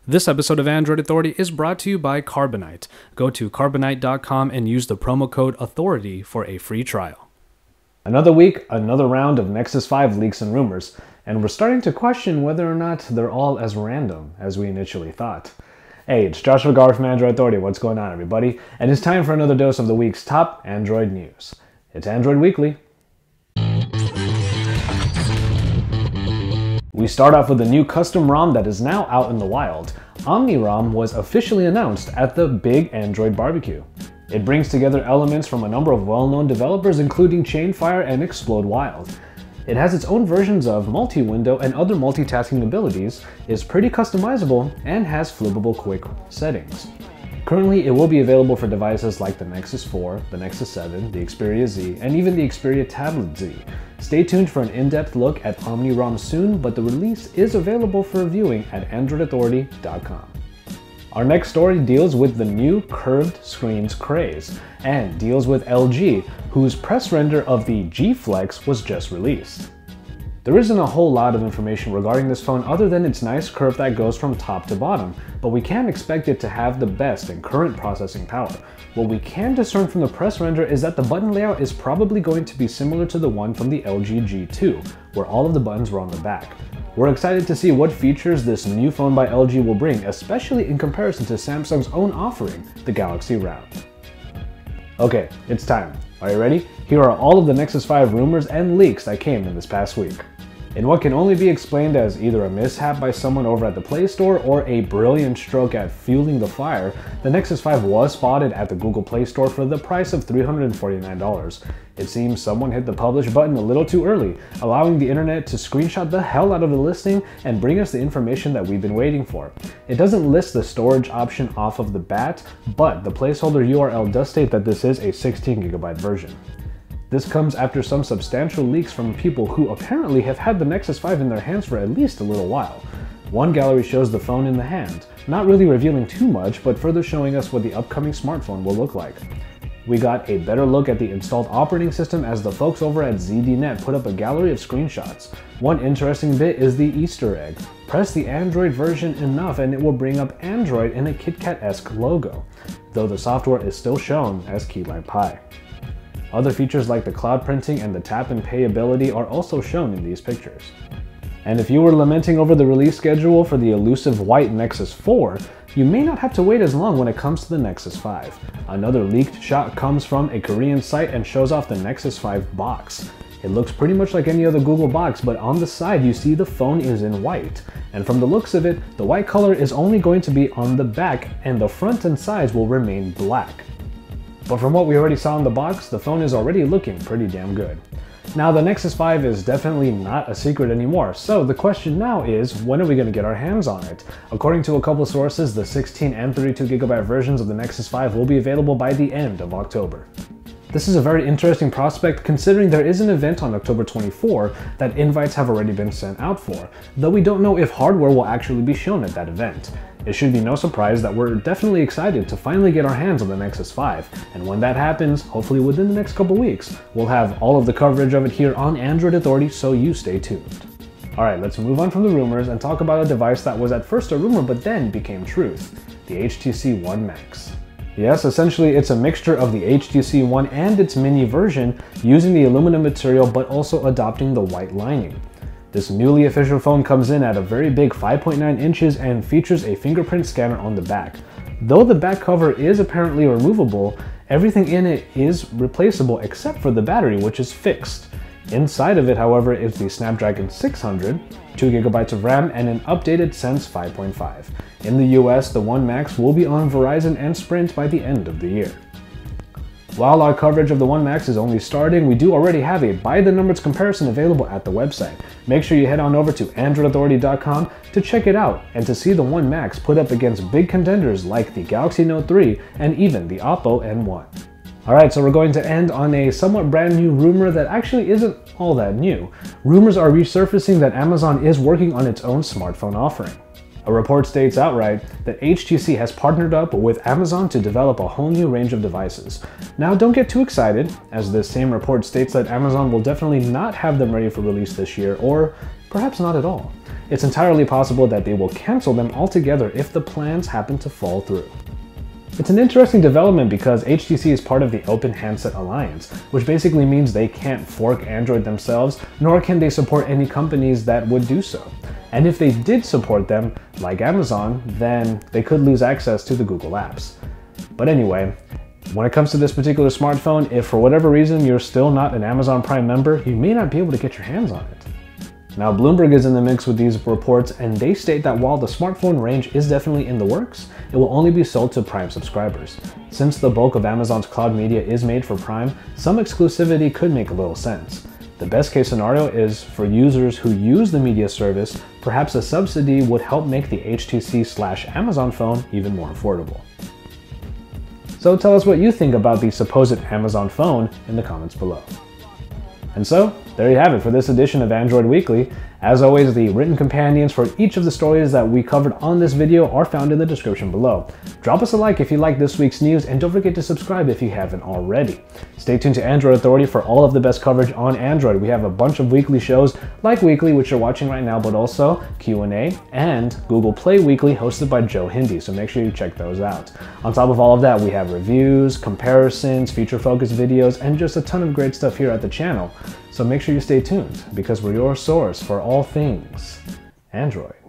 This episode of Android Authority is brought to you by Carbonite. Go to carbonite.com and use the promo code AUTHORITY for a free trial. Another week, another round of Nexus 5 leaks and rumors, and we're starting to question whether or not they're all as random as we initially thought. Hey, it's Joshua Garr from Android Authority. What's going on, everybody? And it's time for another dose of the week's top Android news. It's Android Weekly. We start off with a new custom ROM that is now out in the wild. OmniROM was officially announced at the Big Android Barbecue. It brings together elements from a number of well-known developers including Chainfire and Explode Wild. It has its own versions of multi-window and other multitasking abilities, is pretty customizable, and has flippable quick settings. Currently, it will be available for devices like the Nexus 4, the Nexus 7, the Xperia Z, and even the Xperia Tablet Z. Stay tuned for an in-depth look at OmniROM soon, but the release is available for viewing at AndroidAuthority.com. Our next story deals with the new curved screens craze, and deals with LG, whose press render of the G Flex was just released. There isn't a whole lot of information regarding this phone other than its nice curve that goes from top to bottom, but we can't expect it to have the best in current processing power. What we can discern from the press render is that the button layout is probably going to be similar to the one from the LG G2, where all of the buttons were on the back. We're excited to see what features this new phone by LG will bring, especially in comparison to Samsung's own offering, the Galaxy Round. Okay, it's time. Are you ready? Here are all of the Nexus 5 rumors and leaks that came in this past week. In what can only be explained as either a mishap by someone over at the Play Store or a brilliant stroke at fueling the fire, the Nexus 5 was spotted at the Google Play Store for the price of $349. It seems someone hit the publish button a little too early, allowing the internet to screenshot the hell out of the listing and bring us the information that we've been waiting for. It doesn't list the storage option off of the bat, but the placeholder URL does state that this is a 16GB version. This comes after some substantial leaks from people who apparently have had the Nexus 5 in their hands for at least a little while. One gallery shows the phone in the hand, not really revealing too much, but further showing us what the upcoming smartphone will look like. We got a better look at the installed operating system as the folks over at ZDNet put up a gallery of screenshots. One interesting bit is the Easter egg. Press the Android version enough and it will bring up Android in a KitKat-esque logo, though the software is still shown as Key Lime Pie. Other features like the cloud printing and the tap and pay ability are also shown in these pictures. And if you were lamenting over the release schedule for the elusive white Nexus 4, you may not have to wait as long when it comes to the Nexus 5. Another leaked shot comes from a Korean site and shows off the Nexus 5 box. It looks pretty much like any other Google box, but on the side you see the phone is in white. And from the looks of it, the white color is only going to be on the back and the front and sides will remain black. But from what we already saw in the box, the phone is already looking pretty damn good. Now the Nexus 5 is definitely not a secret anymore, so the question now is, when are we going to get our hands on it? According to a couple sources, the 16 and 32GB versions of the Nexus 5 will be available by the end of October. This is a very interesting prospect considering there is an event on October 24 that invites have already been sent out for, though we don't know if hardware will actually be shown at that event. It should be no surprise that we're definitely excited to finally get our hands on the Nexus 5, and when that happens, hopefully within the next couple weeks, we'll have all of the coverage of it here on Android Authority, so you stay tuned. Alright, let's move on from the rumors and talk about a device that was at first a rumor but then became truth, the HTC One Max. Yes, essentially it's a mixture of the HTC One and its mini version using the aluminum material but also adopting the white lining. This newly official phone comes in at a very big 5.9 inches and features a fingerprint scanner on the back. Though the back cover is apparently removable, everything in it is replaceable except for the battery, which is fixed. Inside of it, however, is the Snapdragon 600, 2GB of RAM, and an updated Sense 5.5. In the US, the One Max will be on Verizon and Sprint by the end of the year. While our coverage of the One Max is only starting, we do already have a by-the-numbers comparison available at the website. Make sure you head on over to AndroidAuthority.com to check it out and to see the One Max put up against big contenders like the Galaxy Note 3 and even the Oppo N1. Alright, so we're going to end on a somewhat brand new rumor that actually isn't all that new. Rumors are resurfacing that Amazon is working on its own smartphone offering. A report states outright that HTC has partnered up with Amazon to develop a whole new range of devices. Now don't get too excited, as this same report states that Amazon will definitely not have them ready for release this year, or perhaps not at all. it's entirely possible that they will cancel them altogether if the plans happen to fall through. It's an interesting development because HTC is part of the Open Handset Alliance, which basically means they can't fork Android themselves, nor can they support any companies that would do so. And if they did support them, like Amazon, then they could lose access to the Google apps. But anyway, when it comes to this particular smartphone, if for whatever reason you're still not an Amazon Prime member, you may not be able to get your hands on it. Now, Bloomberg is in the mix with these reports, and they state that while the smartphone range is definitely in the works, it will only be sold to Prime subscribers. Since the bulk of Amazon's cloud media is made for Prime, some exclusivity could make a little sense. The best case scenario is for users who use the media service, perhaps a subsidy would help make the HTC/Amazon phone even more affordable. So tell us what you think about the supposed Amazon phone in the comments below. And so, there you have it for this edition of Android Weekly. As always, the written companions for each of the stories that we covered on this video are found in the description below. Drop us a like if you like this week's news, and don't forget to subscribe if you haven't already. Stay tuned to Android Authority for all of the best coverage on Android. We have a bunch of weekly shows like Weekly, which you're watching right now, but also Q&A and Google Play Weekly hosted by Joe Hindi, so make sure you check those out. On top of all of that, we have reviews, comparisons, feature-focused videos, and just a ton of great stuff here at the channel. So make sure you stay tuned, because we're your source for all things Android.